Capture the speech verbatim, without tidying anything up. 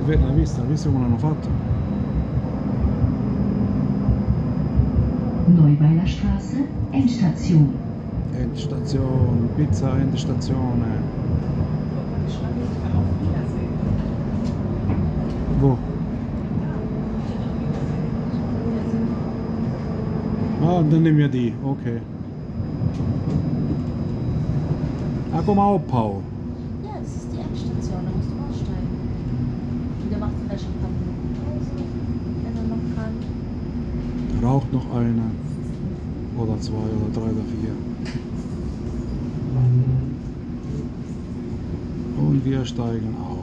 l'ha vista, visto come l'hanno fatto? Neuweiler Straße, Endstation. Endstation, Pizza Endstation. Wo? Ah, dann nehmen wir die, okay. Ah, komm mal auf, Paul. Ja, das ist die Endstation, da musst du aussteigen. Und der macht vielleicht ein paar Minuten Pause, wenn er noch kann. Raucht noch einer. Oder zwei oder drei oder vier. Und wir steigen aus.